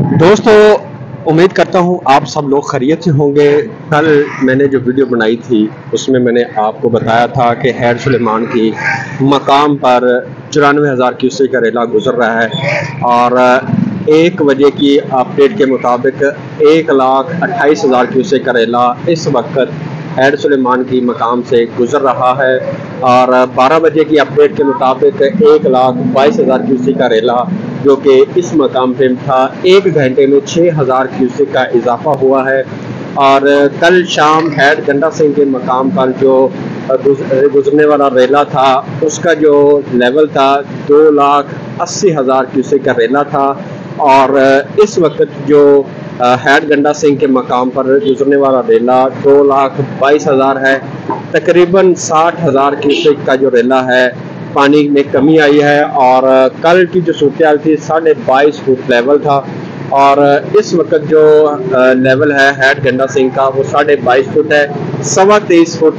दोस्तों, उम्मीद करता हूँ आप सब लोग खैरियत से होंगे। कल मैंने जो वीडियो बनाई थी उसमें मैंने आपको बताया था कि हैड सुलेमान की मकाम पर 94,000 क्यूसेक का रेला गुजर रहा है और 1 बजे की अपडेट के मुताबिक 1,28,000 क्यूसेक का रेला इस वक्त हैड सुलेमान की मकाम से गुजर रहा है और 12 बजे की अपडेट के मुताबिक 1,22,000 क्यूसेक का रेला जो कि इस मकाम पे था 1 घंटे में 6,000 क्यूसेक का इजाफा हुआ है। और कल शाम हैड गंडा सिंह के मकाम पर जो गुजरने वाला रेला था उसका जो लेवल था 2,80,000 क्यूसेक का रेला था और इस वक्त जो हैड गंडा सिंह के मकाम पर गुजरने वाला रेला 2,22,000 है। तकरीबन 60,000 क्यूसेक का जो रेला है पानी में कमी आई है और कल की जो सूरत थी 22.5 फुट लेवल था और इस वक्त जो लेवल है हैड गंडा सिंह का वो 22.5 फुट है। 23.25 फुट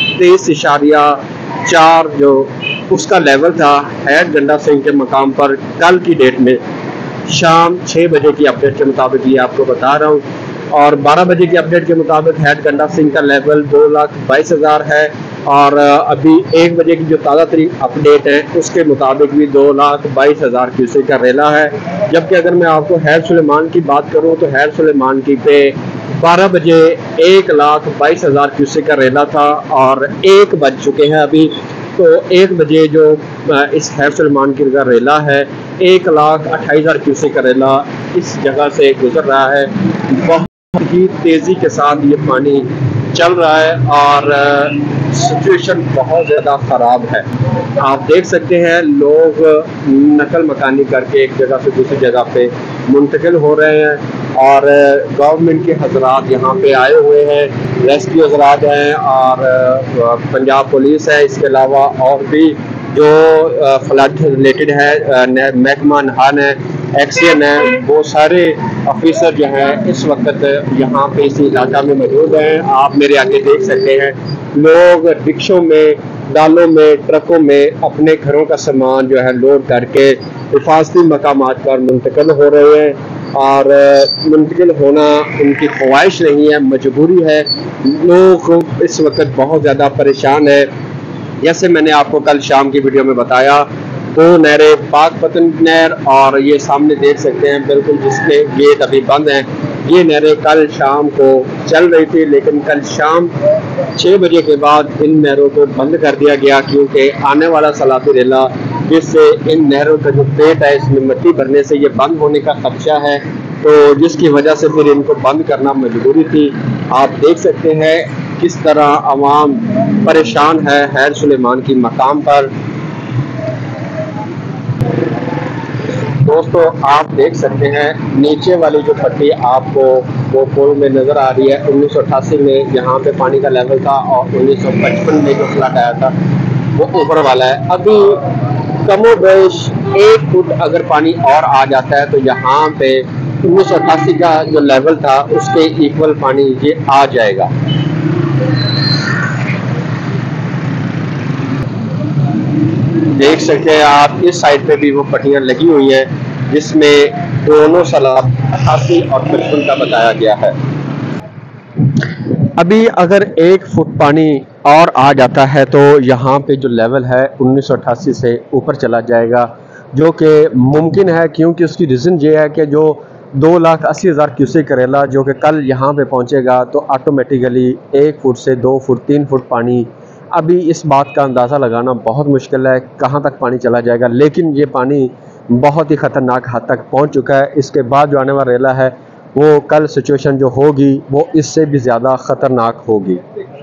23.4 जो उसका लेवल था हैड गंडा सिंह के मकाम पर कल की डेट में शाम 6 बजे की अपडेट के मुताबिक ये आपको बता रहा हूँ। और 12 बजे की अपडेट के मुताबिक हैड गंडा सिंह का लेवल 2,22,000 है और अभी 1 बजे की जो ताज़ा तरीन अपडेट है उसके मुताबिक भी 2,22,000 क्यूसेक का रेला है। जबकि अगर मैं आपको हैड सुलेमान की बात करूं तो हैड सुलेमान की पे 12 बजे 1,22,000 क्यूसेक का रेला था और 1 बज चुके हैं अभी। तो 1 बजे जो इस हैड सुलेमान की रेला है 1,28,000 क्यूसेक का रेला इस जगह से गुजर रहा है। बहुत ही तेज़ी के साथ ये पानी चल रहा है और सिचुएशन बहुत ज़्यादा ख़राब है। आप देख सकते हैं लोग नकल मकानी करके एक जगह से दूसरी जगह पे मुंतकिल हो रहे हैं और गवर्नमेंट के हजरात यहाँ पे आए हुए हैं, रेस्क्यू हजरात हैं और पंजाब पुलिस है। इसके अलावा और भी जो फ्लड रिलेटेड है महकमा नहान है, एक्सीएन है, वो सारे ऑफिसर जो हैं इस वक्त यहाँ पे इस इलाका में मौजूद हैं। आप मेरे आगे देख सकते हैं लोग रिक्शों में, डालों में, ट्रकों में अपने घरों का सामान जो है लोड करके हिफाजती मकामात पर मुंतकिल हो रहे हैं और मुंतकिल होना उनकी ख्वाहिश नहीं है, मजबूरी है। लोग इस वक्त बहुत ज़्यादा परेशान है। जैसे मैंने आपको कल शाम की वीडियो में बताया 2 नहरें, पाकपतन नहर और ये सामने देख सकते हैं बिल्कुल जिसके गेट अभी बंद हैं, ये नहरें कल शाम को चल रही थी लेकिन कल शाम 6 बजे के बाद इन नहरों को बंद कर दिया गया क्योंकि आने वाला सलाती रेला जिससे इन नहरों का जो पेट है इसमें मिट्टी भरने से ये बंद होने का खदशा है, तो जिसकी वजह से फिर इनको बंद करना मजबूरी थी। आप देख सकते हैं किस तरह आवाम परेशान है हैड सुलेमान की मकाम पर। दोस्तों, आप देख सकते हैं नीचे वाली जो पट्टी आपको वो पुल में नज़र आ रही है। 1988 में यहाँ पे पानी का लेवल था और 1955 में जो फ्लड आया था वो ऊपर वाला है। अभी कमोबेश 1 फुट अगर पानी और आ जाता है तो यहाँ पे 1988 का जो लेवल था उसके इक्वल पानी ये आ जाएगा। देख सकते हैं आप इस साइड पे भी वो पट्टियां लगी हुई हैं जिसमें दोनों सलाब 88 और 55 का बताया गया है। अभी अगर 1 फुट पानी और आ जाता है तो यहाँ पे जो लेवल है 1988 से ऊपर चला जाएगा, जो कि मुमकिन है क्योंकि उसकी रीज़न ये है कि जो 2,80,000 क्यूसेक रेला जो कि कल यहाँ पे पहुँचेगा तो ऑटोमेटिकली 1 फुट से 2 फुट 3 फुट पानी। अभी इस बात का अंदाज़ा लगाना बहुत मुश्किल है कहाँ तक पानी चला जाएगा, लेकिन ये पानी बहुत ही ख़तरनाक हद तक पहुँच चुका है। इसके बाद जो आने वाला रेला है वो कल सिचुएशन जो होगी वो इससे भी ज़्यादा ख़तरनाक होगी।